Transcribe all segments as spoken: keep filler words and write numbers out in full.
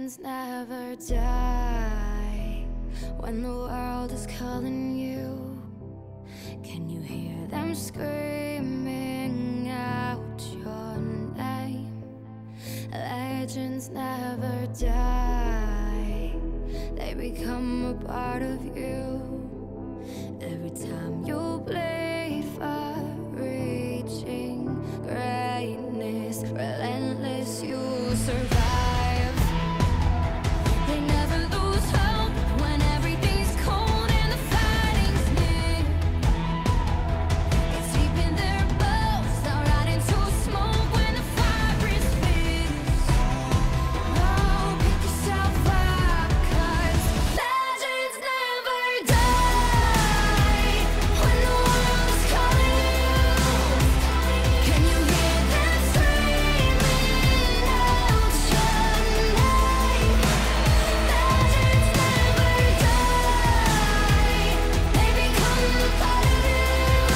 Legends never die. When the world is calling you, can you hear them screaming out your name? Legends never die. They become a part of you. Every time you bleed for reaching greatness, relentless, you survive. They never lose hope when everything's cold and the fighting's near. It's deep in their bones, they'll rot into smoke when the fire is fierce. Oh, pick yourself up, 'cause legends never die. When the world is calling you, can you hear them screaming out your name? Legends never die. They become a part of you.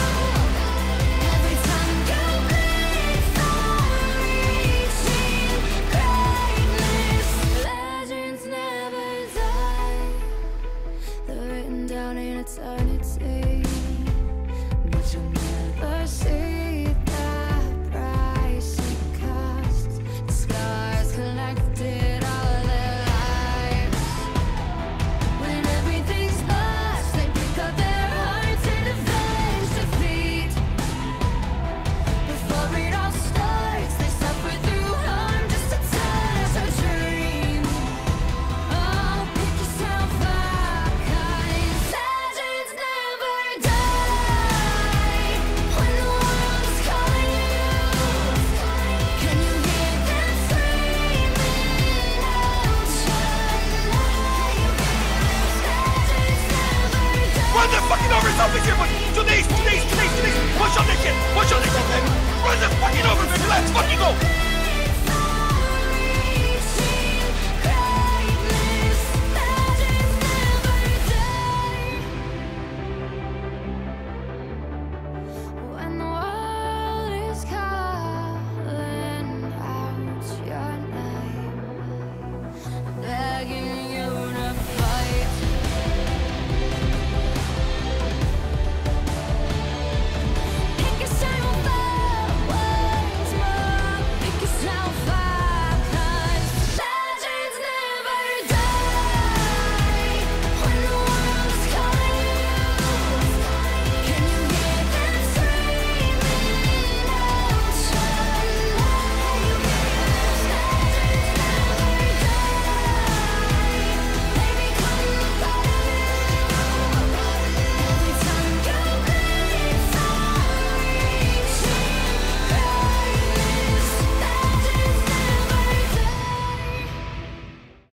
Every time you bleed for reaching greatness, legends never die. They're written down in eternity, but you'll never see the price it costs. The scars collected all their lives. When everything's lost, they pick up their hearts and avenge defeat. Before it all starts, they suffer through harm just to touch a dream. Oh, pick yourself up, 'cause legends never die. When the world is calling you, can you hear them screaming out your name? Legends never die. Run the fucking over, it's over here, but today's, today's, today's, today's. Push on this shit, push on this shit, baby. Run the fucking over, baby, let's fucking go.